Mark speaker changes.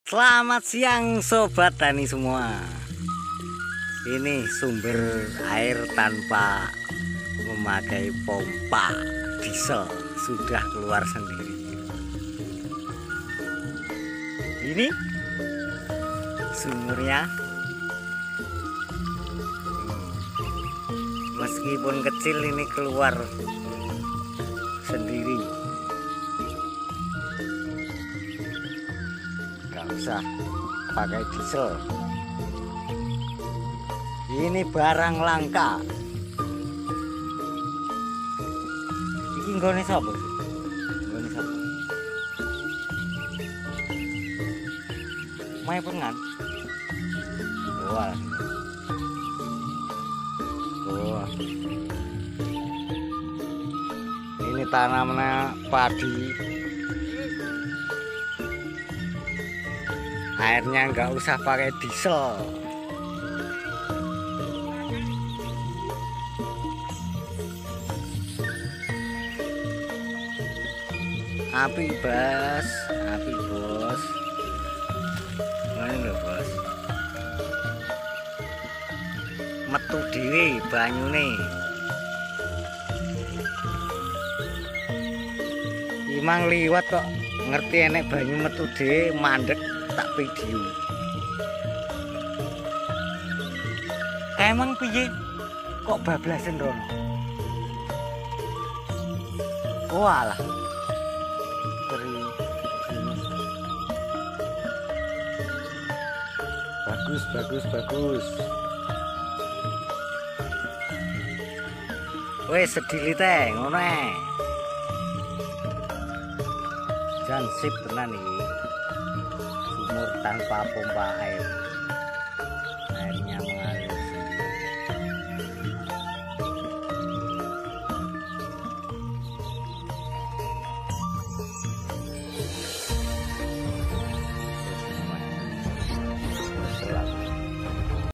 Speaker 1: Selamat siang sobat tani semua. Ini sumber air tanpa memakai pompa diesel, sudah keluar sendiri. Ini sumurnya, meskipun kecil ini keluar sendiri. Gak usah pakai diesel. Ini barang langka. Iki nggone sapa? Nggone sapa? Mae pengan. Wah. Wah. Ini tanamnya padi. Airnya nggak usah pakai diesel. Api bos, api bos. Ini lho bos. Metu dhewe banyune. Imang liwat kok ngerti enek banyu metu dhewe mandek. Tak video. Emang piye kok bablasan rono? Walah. Bagus. Wes sedili teh ngono ae. Jan sip tenan iki. Sumur tanpa pompa air.